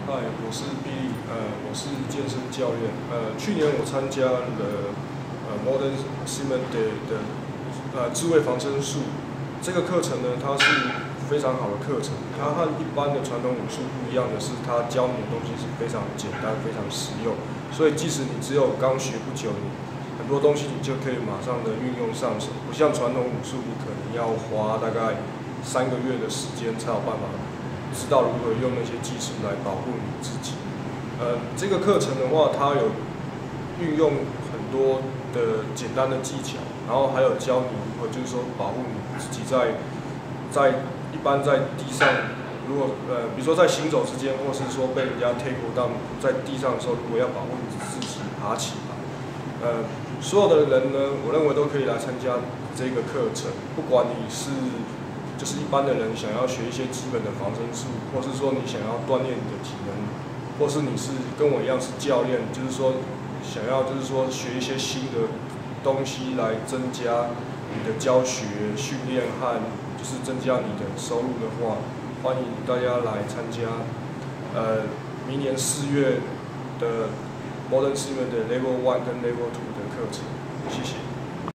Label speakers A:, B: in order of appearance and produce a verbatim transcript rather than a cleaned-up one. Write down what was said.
A: 嗨，我是 Billy，呃，我是健身教练。呃，去年我参加了呃 Modern Cement 的呃智慧防身术这个课程呢，它是非常好的课程。它和一般的传统武术不一样的是，它教你的东西是非常简单、非常实用。所以即使你只有刚学不久，你很多东西你就可以马上的运用上手。不像传统武术，你可能要花大概三个月的时间才有办法知道如何用那些技术来保护你自己。呃，这个课程的话，它有运用很多的简单的技巧，然后还有教你如何就是说保护你自己在在一般在地上，如果呃比如说在行走之间，或是说被人家 take down 在地上的时候，如果要保护你自己爬起来，呃，所有的人呢，我认为都可以来参加这个课程，不管你是就是一般的人想要学一些基本的防身术，或是说你想要锻炼你的体能，或是你是跟我一样是教练，就是说想要就是说学一些新的东西来增加你的教学训练和就是增加你的收入的话，欢迎大家来参加呃明年四月的 Modern Cement 的 Level One 跟 Level Two 的课程，谢谢。